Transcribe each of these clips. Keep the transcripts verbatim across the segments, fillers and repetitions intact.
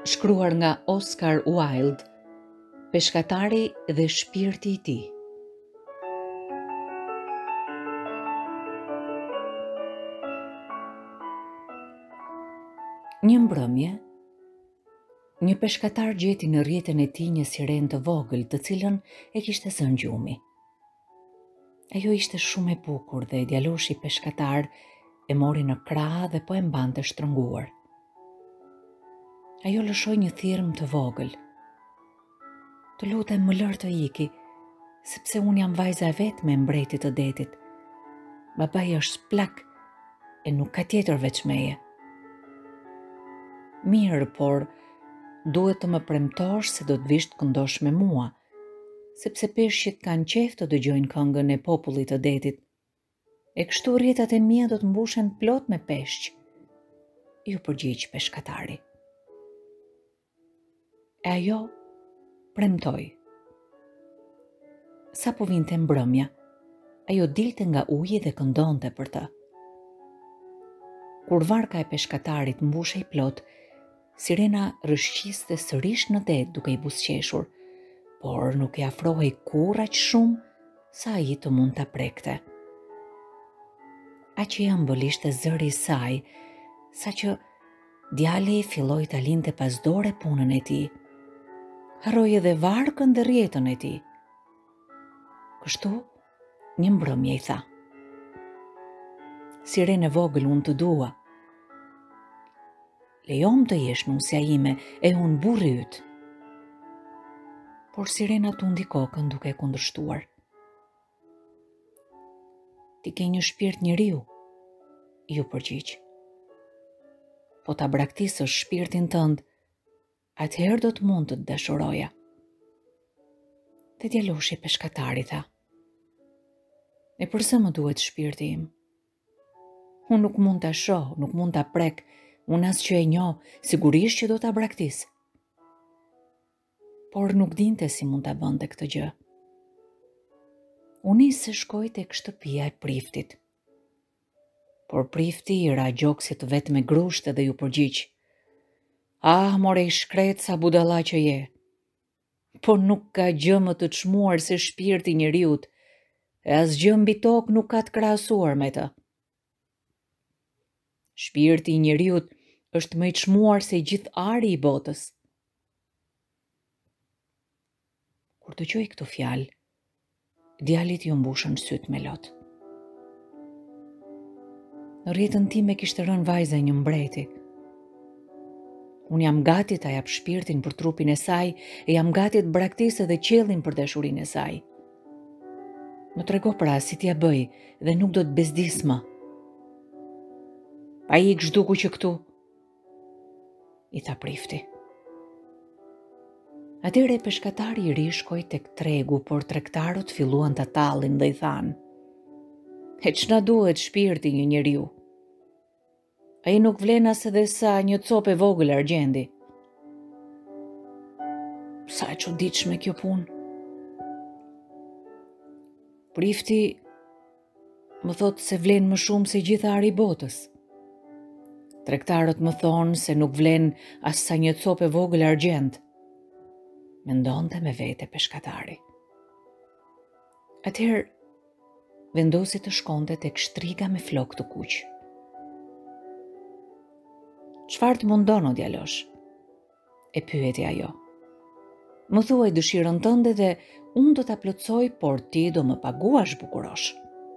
Shkruar nga Oscar Wilde, Peshkatari dhe shpirti i tij. Një mbrëmje, një peshkatar gjeti në rrjetën e tij një siren të vogël, të cilën e kishte zënë gjumi. Ajo ishte shumë e bukur dhe djaloshi peshkatar e mori në krah dhe po e mbante shtrënguar. Ajo lëshoi një thirrëm të vogël. Të lutem, më lër të iki, sepse unë jam vajza e vetme e mbretit të detit. Babai është plak e nuk ka tjetër veç meje. Mirë, por duhet të më premtosh se do të vish të këndosh me mua, sepse peshqit kanë qejf të dëgjojnë këngën e popullit të detit. E kështu rrjetat e mia do të mbushen plot me peshq. Ju përgjigj peshkatari. E ajo premtoi. Sa po vinte mbrëmja, ajo dilte nga uji dhe këndonte për të. Kur varka e peshkatarit mbushej plot, sirena rëshqiste sërish në det duke i buzëqeshur, por nuk i afrohej kurrë aq shumë sa ai të mund ta prekte. Aq i ëmbël ishte zëri i saj, saqë djali filloi ta linte pas dore punën e tij. Harroi edhe varkën dhe rrjetën e tij. Kështu, një mbrëmje i tha: "Sirene vogël, unë të dua. Lejom të jesh nusja ime e unë burri yt." Por sirena tundi kokën duke kundërshtuar. "Ti ke një shpirt njeriu," ju përgjigj. "Po ta braktisësh shpirtin tënd, atëherë do të mund të të dashuroja." Dhe djaloshi peshkatari tha: "E përse më duhet shpirti im? Unë nuk mund ta shoh, nuk mund ta prek, unë as që e njoh, sigurisht që do ta braktis." Por nuk dinte si mund ta bënte këtë gjë. U nis se shkoi tek shtëpia e priftit. Por prifti i ra gjoksit vetëm me grushte dhe ju përgjigj: "Ah, more i shkret sa budalla që je. Po nuk ka gjë më të çmuar se shpirti i njeriut, e asgjë mbi tokë nuk ka të krahasuar me të. Shpirti i njeriut është më i çmuar se gjithë ari i botës." Kur dëgjoi këto fjalë, djalit ju mbushën syt me lot. "Në rrjetën time kishte rënë vajza e një mbreti. Unë jam gati ta jap shpirtin për trupin e saj e jam gati të braktisë edhe qiellin për dashurinë e saj. Më trego pra si t'ja bëj dhe nuk do të bezdis më." "Pa ik zhduku që këtu," i tha prifti. Atëre peshkatari i ri shkoi tek tregu, por tregtarët filluan ta tallin dhe i thanë: "E ç'na duhet shpirti një njeriu? Ai nuk vlen as edhe sa një copë e vogël argjendi." "Sa e çuditshme kjo punë. Prifti më thotë se vlen më shumë se gjithë ari i botës. Tregtarët më thonë se nuk vlen as sa një copë e vogël argjend," mendonte me vete peshkatari. Atëherë vendosi të shkonte tek shtriga me flokë të kuq. "Çfarë të mundon o djalosh?" e pyeti ajo. "Më thuaj dëshirën tënde dhe unë do ta plotësoj, por ti do më paguash bukurosh."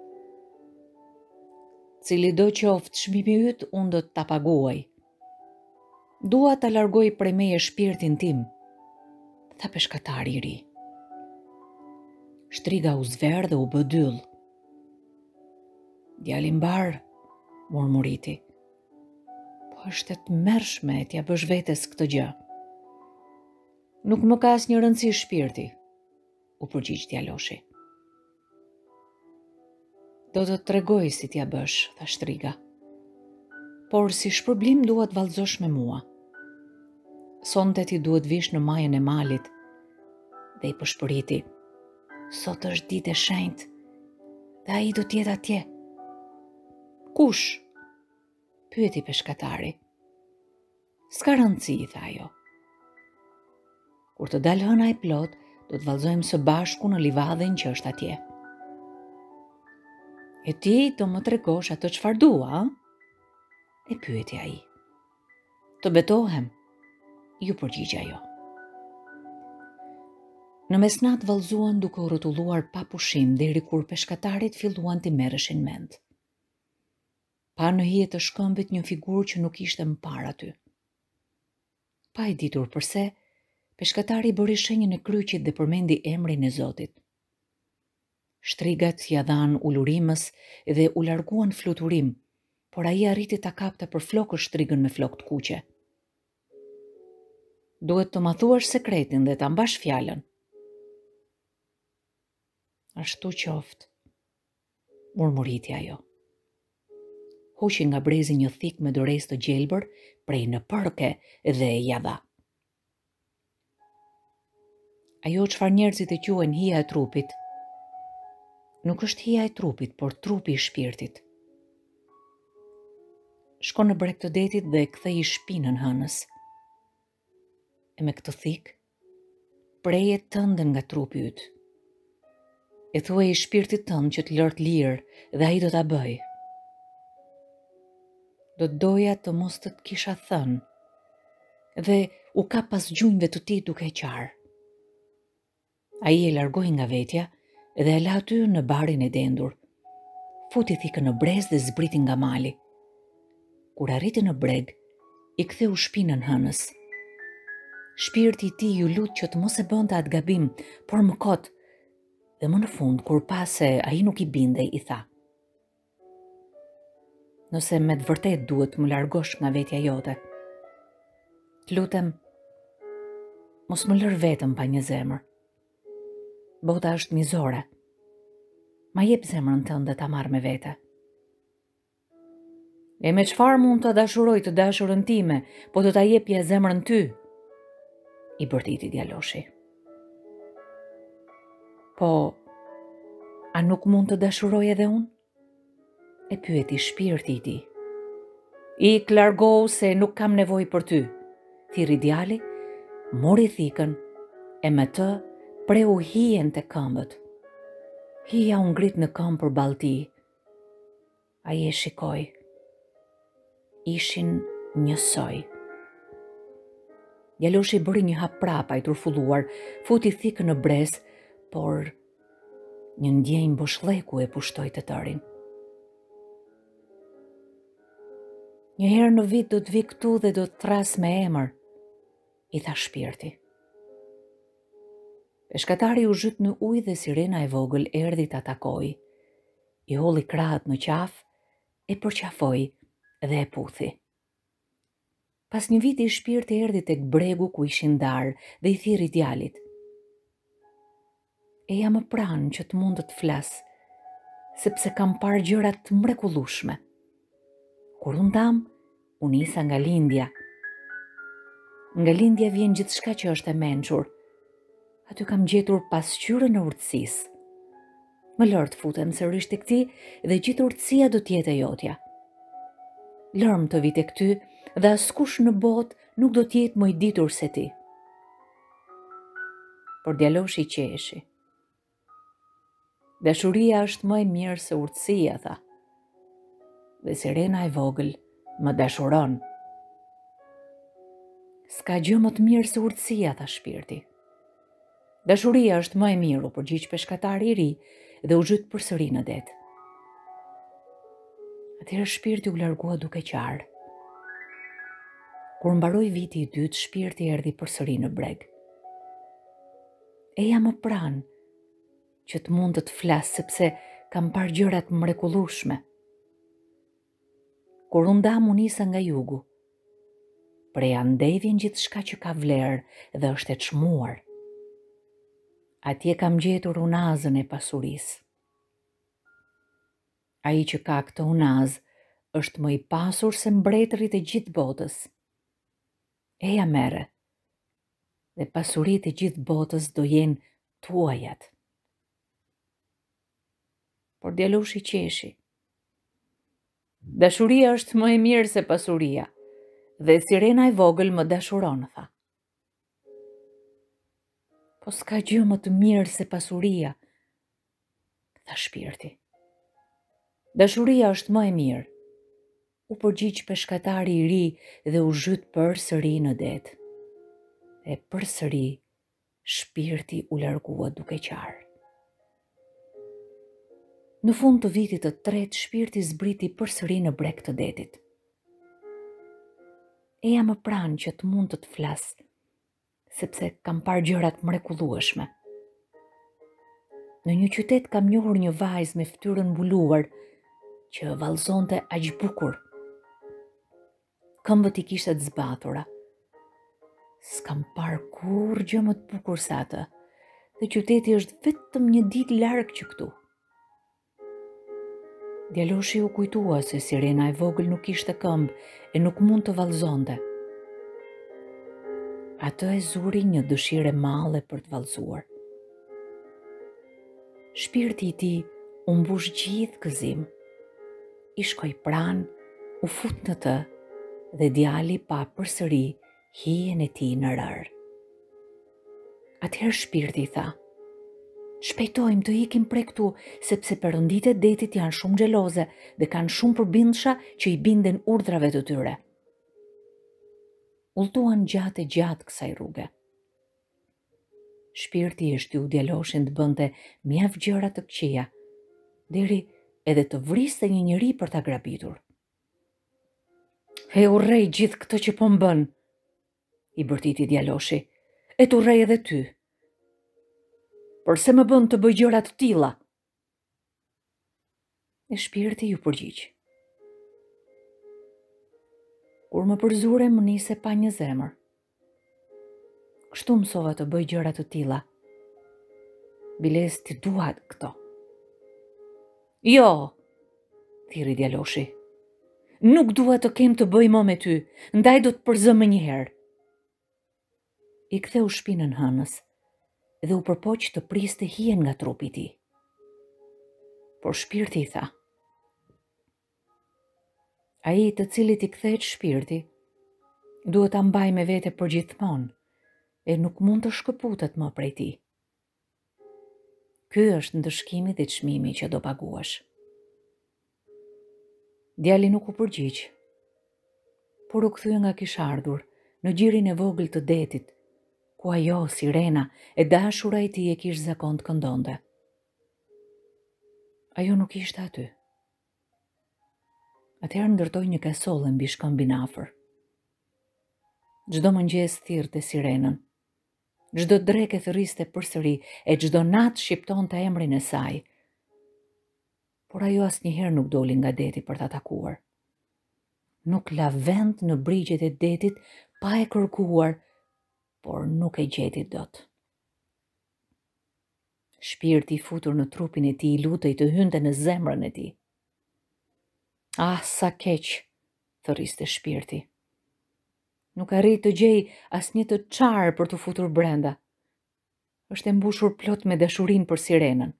"Cili do qoftë çmimi yt, unë do ta paguaj. Dua ta largoj prej meje shpirtin tim," tha peshkatari i ri. Shtriga u zver dhe u bë dyll. "Djali mbar," murmuriti. "Po është e tmerrshme t'ja bësh vetes këtë gjë." "Nuk më ka asnjë rëndësi shpirti," u përgjigj djaloshi. "Do të të tregoj si t'ja bësh," tha shtriga. "Por si shpërblim dua të vallëzosh me mua. Sonte ti duhet vish në majën e malit." Dhe i përshpëriti: "Sot është ditë e shenjtë dhe ai do t'jetë atje." "Kush?" pyeti peshkatari. "S'ka rëndësi," tha ajo. Kur të dalë hëna e plot, do të vallëzojmë së bashku në livadhen që është atje. E ti do më tregosh atë çfarë dua, a? E pyeti ai. Të betohem, ju përgjigj ajo. Në mesnat vallëzuan duke u rrotulluar pa pushim deri kur peshkatarit filluan të merreshin mend. Pa në hije të shkëmbit një figurë që nuk ishte më parë aty. Pa e ditur përse, peshkatari bëri shenjën e kryqit dhe përmendi emrin e Zotit. Shtrigat ja dhan ulurimës dhe u larguan fluturim, por ai arriti ta kapte për flokë shtrigën me flokë të kuqe. Duhet të ma thuash sekretin dhe ta mbash fjalën. Ashtu qoftë, murmuriti ajo. Hoqi nga brezi një thik me dorez të gjelbër prej në përke dhe ja dha. Ajo çfarë njerëzit e quajnë hija e trupit, nuk është hija e trupit, por trupi i shpirtit. Shko në breg të detit dhe kthej shpinën hënës. E me këtë thik, preje tëndën nga trupi yt. E thuaj i shpirtit tënd që të lërt lirë dhe ai do ta bëj. Do të doja të mos të të kisha thënë, dhe u ka pas gjunjve të ti duke qarë. Ai e largoi nga vetja dhe e la aty në barin e dendur. Futi thikën në brez dhe zbriti nga mali. Kur arriti në breg, i ktheu shpinën hënës. Shpirti i tij ju lut që të mos e bënte atë gabim, por më kot, dhe më në fund, kur pa se ai nuk i bindej, i tha: Nëse me të vërtet duhet më largosh nga vetja jote, të lutem, mos më lër vetëm pa një zemër. Bota është mizore. Ma jep zemrën tënde ta marr me vete. E me çfarë mund të dashuroj të dashurën time, po do ta jepja zemrën ty? I bërtiti djaloshi. Po, a nuk mund të dashuroj edhe unë? E pyeti shpirti i tij. Ik largohu se nuk kam nevojë për ty, thirri djali, mori thikën e me të preu hijen te këmbët. Hija u ngrit në këmbë përballë tij. Ai e shikoi. Ishin njësoj. Djaloshi bëri një hap prapa i turfulluar, futi thikën në brez, por një ndjenjë boshllëku e pushtoi të tërin. Një herë në vit do të vi këtu dhe do të thras me emër, i tha shpirti. Peshkatari u zhyt në ujë dhe sirena e vogël erdhi ta takoi. I holli krahët në qafë, e përqafoi dhe e puthi. Pas një viti shpirti erdhi tek bregu ku ishin darë dhe i thirri djalit. E jam më pranë që të mund të të flas, sepse kam parë gjëra të mrekullueshme. Kur u ndam, u nisa nga lindja. Nga lindja vjen gjithçka që është e mençur. Aty kam gjetur pasqyrën e urtësisë. Më lër të futem sërish tek ti dhe gjithë urtësia do të jetë e jotja. Lërm të vi tek ty dhe askush në botë nuk do të jetë më i ditur se ti. Por djaloshi qeshi. Dashuria është më e mirë se urtësia, tha. Dhe sirena e vogël më dashuron. S'ka gjë më të mirë se urtësia, tha shpirti. Dashuria është më e mirë, u përgjigj peshkatari i ri dhe u zhyt përsëri në det. Atëherë shpirti u largua duke qarë. Kur mbaroi viti i dytë, shpirti erdhi përsëri në breg. Eja më pranë që të mund të të flas, sepse kam parë gjëra të mrekullueshme. Kur u ndam, u nisa nga jugu. Prej andej vjen gjithçka që ka vlerë dhe është e çmuar. Atje kam gjetur unazën e pasurisë. Ai që ka këtë unazë është më i pasur se mbretërit e gjithë botës. Eja merre, dhe pasuritë e gjithë botës do jenë tuajat. Por djaloshi qeshi. Dashuria është më e mirë se pasuria, dhe sirena e vogël më dashuron, tha. Po s'ka gjë më të mirë se pasuria, tha shpirti. Dashuria është më e mirë. U përgjigj peshkatari i ri dhe u zhyt përsëri në det. E përsëri shpirti u largua duke qarë. Në fund të vitit të tretë, shpirti zbriti përsëri në breg të detit. E jam më pranë që të mund të të flas, sepse kam parë gjërat mrekullueshme. Në një qytet kam njohur një vajzë me fytyrën mbuluar që vallëzonte aq bukur. Këmbët i kishte të zbathura. S'kam parë kur gjë më të bukur se atë, dhe qyteti është vetëm një ditë larg që këtu. Djaloshi u kujtua se sirena e vogël nuk kishte këmbë e nuk mund të vallëzonte. Atë e zuri një dëshirë e madhe për të vallëzuar. Shpirti i tij u mbush gjithë gëzim. I shkoi pranë, u fut në të dhe djali pa përsëri hijen e tij në rër. Atëherë shpirti i tha: "Shpejtojmë të ikim prej këtu, sepse perënditë e detit janë shumë xheloze dhe kanë shumë përbindësha që i binden urdhrave të tyre." Udhëtuan gjatë e gjatë kësaj rruge. Shpirti e shtyu djaloshin të bënte mjaft gjëra të këqija, deri edhe të vriste një njeri për ta grabitur. "E urrej gjithë këtë që po m'bën", i bërtiti djaloshi. "E të urrej edhe ty. Përse më bën të bëj gjëra të tilla?" E shpirti ju përgjigj: "Kur më përzure më nise pa një zemër. Kështu mësova të bëj gjëra të tilla. Biles ti duat këto." "Jo", thiri djaloshi. "Nuk dua të kem të bëj më me ty, ndaj do të përzë më një herë." I ktheu shpinën hënës dhe u përpoq të priste hijen nga trupi i tij. Por shpirti i tha: "Ai të cilit i kthehet shpirti, duhet ta mbaj me vete përgjithmonë e nuk mund të shkëputet më prej tij. Ky është ndëshkimi dhe çmimi që do paguash." Djali nuk u përgjigj, por u kthye nga kisha ardhur në gjirin e vogël të detit, ku ajo, sirena, e dashura e tij e kishte zakon të këndonte. Ajo nuk ishte aty. Atëherë ndërtoi një kasolle mbi shkëmbin afër. Çdo mëngjes thirrte sirenën. Çdo drekë thërriste përsëri e çdo natë shqiptonte emrin e saj. Por ajo asnjëherë nuk doli nga deti për ta takuar. Nuk la vend në brigjet e detit pa e kërkuar, por nuk e gjeti dot. Shpirti i futur në trupin e tij lutej të hynte në zemrën e tij. "Ah, sa keq", thërriste shpirti. "Nuk arrit të gjej asnjë të çarë për të futur brenda. Është e mbushur plot me dashurinë për sirenën."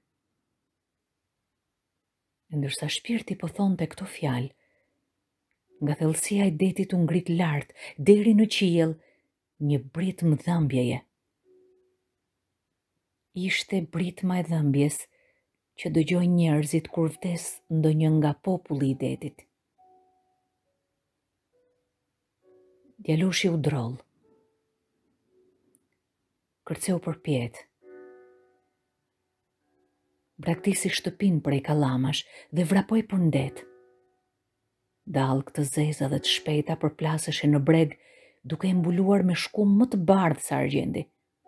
Ndërsa shpirti po thonte këto fjalë, nga thellësia e detit u ngrit lart deri në qiell një britëm dhëmbjeje. Ishte britma e dhëmbjes që dëgjojnë njerëzit kur vdes ndonjë nga populli i detit. Djaloshi u droll. Kërceu përpjet. Braktisi shtëpin prej kallamash dhe vrapoi për ndet. Dallë të zeza dhe të shpejta përplaseshin në breg, duke e mbuluar me shkum më të bardhë se argjendi.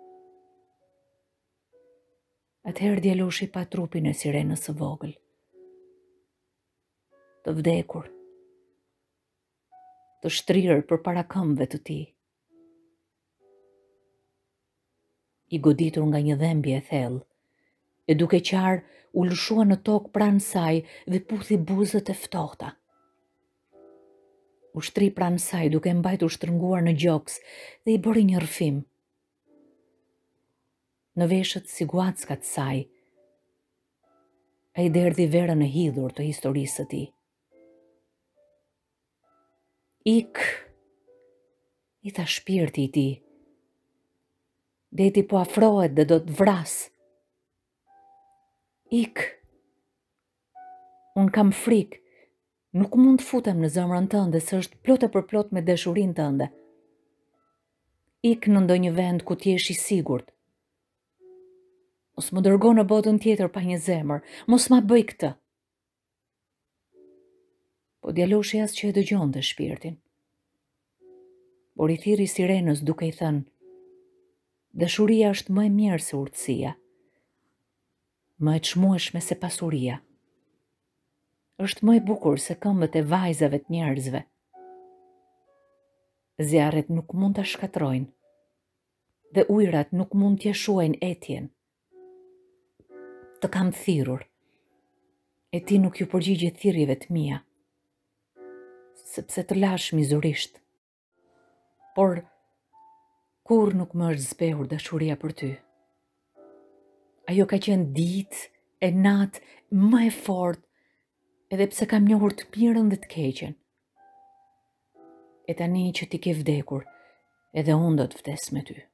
Atëherë djaloshi pa trupin e sirenës së vogël. Të vdekur, të shtrirë përpara këmbëve të tij. I goditur nga një dhembje e thellë, e duke qarë u lëshua në tokë pranë saj dhe puthi buzët e ftohta. U shtri pranë saj duke mbajtur shtrënguar në gjoks dhe i bëri një rrëfim. Në veshët si guackat saj, ai derdhi verën e hidhur të historisë së tij. "Ik", i tha shpirti i tij. Deti po afrohet dhe do të vras. Ik. Unë kam frikë. Nuk mund të futem në zemrën tënde se është plot e përplot me dashurinë tënde. Ik në ndonjë vend ku t'jesh i sigurt. Mos më dërgo në botën tjetër pa një zemër, mos ma bëj këtë. Po djaloshi as që e dëgjonte shpirtin. Por i thiri sirenës duke i thënë, dashuria është më e mirë se urtësia, më e çmueshme se pasuria. Është më e bukur se këmbët e vajzave të njerëzve. Zjarret nuk mund ta shkatrojnë, dhe ujërat nuk mund t'ia shuajnë etjen. Të kam thirrur, e ti nuk ju përgjigje thirrjeve të mia, sepse të lash mizurisht. Por kur nuk më është zbehur dashuria për ty. Ajo ka qenë ditë e natë më e fortë, edhe pse kam njohur të mirën dhe të keqen. E tani që ti ke vdekur, edhe unë do të vdes me ty.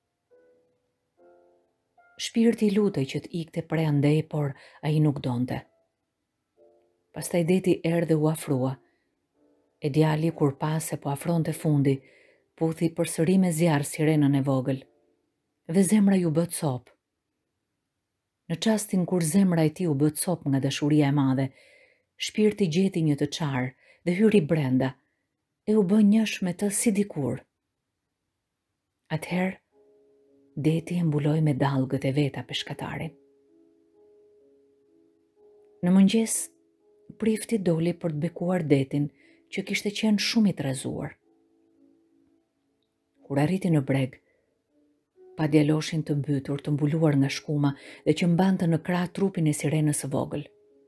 Shpirti i lutej që të ikte prej andej, por ai nuk donte. Pastaj deti erdhi u afrua, e djali kur pa se po afronte fundi, puthi përsëri me zjarr sirenën e vogël, dhe zemra ju bë copë. Në çastin kur zemra e tij u bë copë nga dashuria e madhe, shpirti gjeti një të çarë dhe hyri brenda, e u bë njësh me të si dikur. Atëherë, deti e mbuloi me dallgët e veta peshkatarin. Në mëngjes, prifti doli për të bekuar detin, që kishte qenë shumë i trezuar. Kur arriti në breg, pa djaloshin të mbytur, të mbuluar nga shkuma dhe që mbante në krah trupin e sirenës së vogël.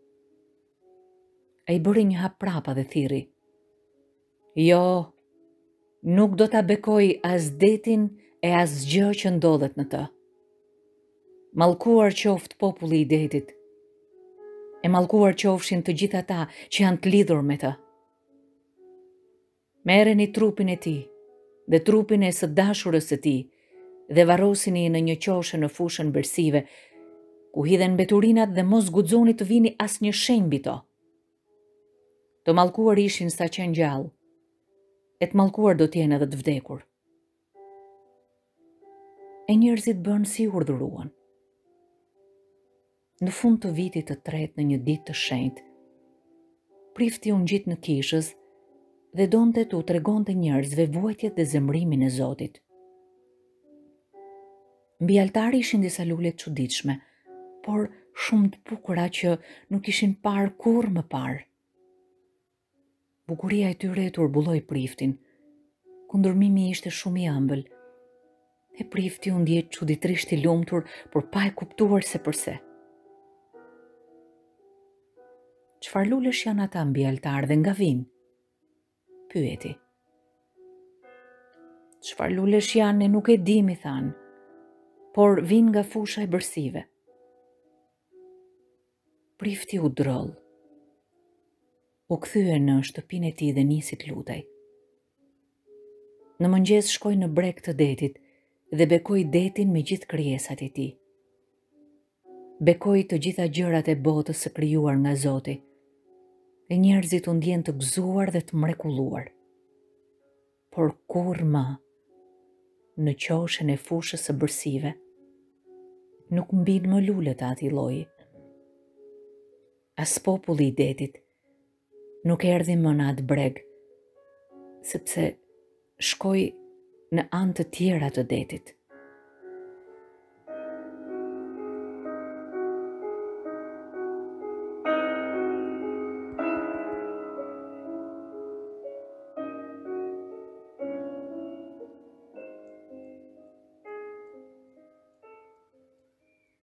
Ai bëri një hap prapa dhe thirri, jo, nuk do ta bekoj as detin e as gjë që ndodhet në të. Mallkuar qoftë populli i detit, e mallkuar qofshin të gjithë ata që janë të lidhur me të. Merreni trupin e tij dhe trupin e së dashurës së tij dhe varrosini në një qoshe në fushën bersive, ku hidhen mbeturinat dhe mos guxoni të vini asnjë shenjë mbi to. Të mallkuar ishin sa qenë gjallë, e të mallkuar do t'jenë edhe të vdekur. E njerëzit bën si urdhëruan. Në fund të vitit të tretë në një ditë të shenjtë, prifti u ngjit në kishës dhe donte t'u tregonte njerëzve vuajtjet dhe zemrimin e Zotit. Mbi altari ishin disa lule të çuditshme, por shumë të bukura që nuk ishin parë kurrë më parë. Bukuria e tyre e turbulloi priftin, ku ndërmimi ishte shumë i ëmbël, e prifti u ndjej çuditërisht i lumtur, por pa e kuptuar se përse. Çfarë lulesh janë ata mbi altar dhe nga vinë? Pyeti. Çfarë lulesh janë e nuk e di, mi thanë, por vinë nga fusha e bërsive. Prifti u droll. U kthye në shtëpinë e tij dhe nisi të lutej. Në mëngjes shkoi në breg të detit dhe bekoi detin me gjithë krijesat e tij. Bekoi të gjitha gjërat e botës së krijuar nga Zoti, e njerëzit u ndjen të gëzuar dhe të mrekulluar. Por kurrë më, në qoshen e fushës së bërsive, nuk mbin më lule të atij lloji. As populli i detit nuk erdhi më në atë breg, sepse shkoi në anë të tjera të detit.